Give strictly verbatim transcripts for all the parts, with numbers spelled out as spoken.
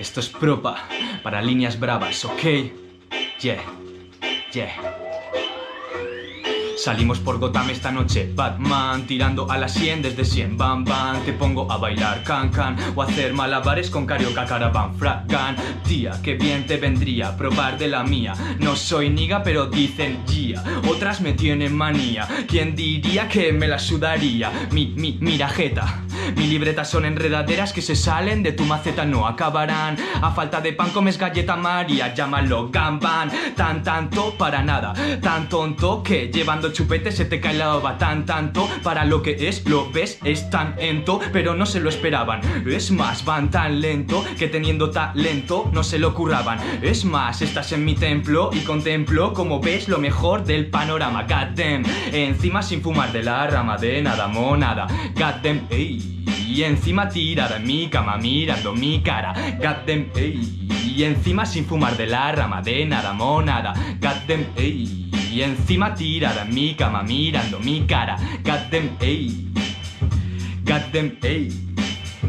Esto es propa para líneas bravas, ¿ok? Yeah, yeah. Salimos por Gotham esta noche, Batman tirando a la cien desde cien, bam bam. Te pongo a bailar can can o hacer malabares con Carioca Caravan Fragan. Tía, qué bien te vendría probar de la mía. No soy niga pero dicen gia, otras me tienen manía. ¿Quién diría que me la sudaría? Mi, mi, mira jeta. Mi libreta son enredaderas que se salen de tu maceta, no acabarán. A falta de pan comes galleta María, llámalo gamban. Tan tanto para nada, tan tonto que llevando chupete se te cae la ova. Tan tanto para lo que es, lo ves, es tan ento, pero no se lo esperaban. Es más, van tan lento que teniendo talento no se lo curraban. Es más, estás en mi templo y contemplo como ves lo mejor del panorama. Goddamn, encima sin fumar de la rama de nada monada. Goddamn, ey. Y encima tirada en mi cama mirando mi cara. Goddamn, ey. Y encima sin fumar de la rama de nada monada. Goddamn, ey. Y encima tirada en mi cama mirando mi cara. Goddamn, ey. Goddamn, ey.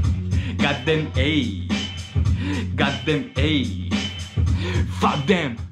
Goddamn, ey. Goddamn, ey. Fuck them.